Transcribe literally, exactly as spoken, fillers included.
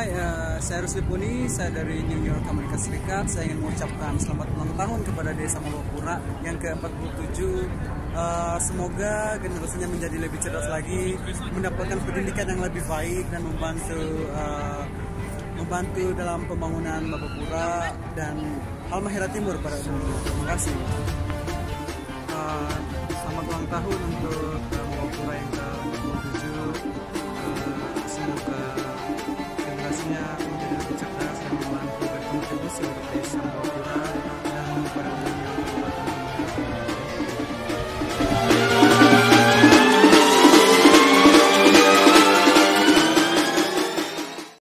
Hai, uh, saya Rusli Puni, saya dari New York, Amerika Serikat. Saya ingin mengucapkan selamat ulang tahun kepada Desa Mabapura yang ke empat puluh tujuh. Uh, semoga generasinya menjadi lebih cerdas lagi, mendapatkan pendidikan yang lebih baik dan membantu uh, membantu dalam pembangunan Mabapura dan Halmahera Timur pada umumnya. Terima kasih. Uh, selamat ulang tahun untuk uh, Mabapura yang ke empat puluh tujuh. Uh, semoga generasinya menjadi lebih cerdas dan membantu berkontribusi untuk desa Mabapura